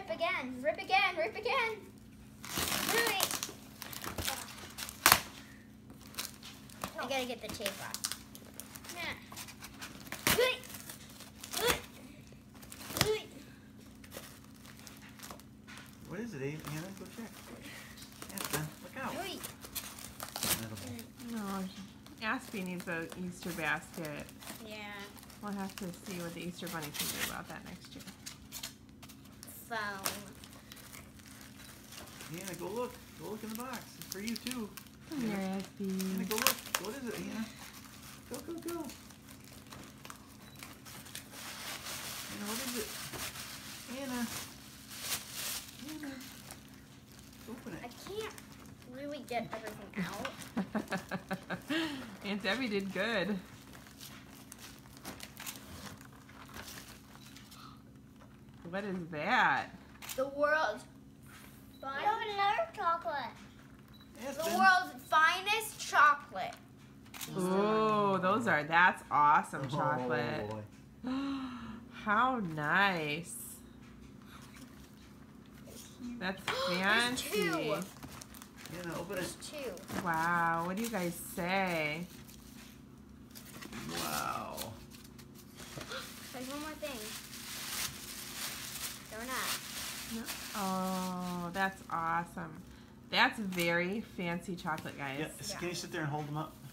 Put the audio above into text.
Rip again. Rip again. Rip again. Really? I gotta get the tape off. What is it, Anna? Go check. Aspen, look out. No, Aspie needs an Easter basket. Yeah. We'll have to see what the Easter Bunny can do about that next year. Phone. Anna, go look. Go look in the box. It's for you too. Come here, Aspie. Anna, go look. What is it, Anna? Go, go, go. Anna, what is it? Anna. Anna. Open I it. can't really get everything out. Aunt Debbie did good. What is that? The world's Another chocolate. the world's finest chocolate. Ooh, that's awesome chocolate. Oh, boy. How nice. That's There's two. fancy. Anna, open it. There's two. Wow, what do you guys say? Wow. There's one more thing. They're not. Oh, that's awesome. That's very fancy chocolate, guys. Yeah. Can you sit there and hold them up?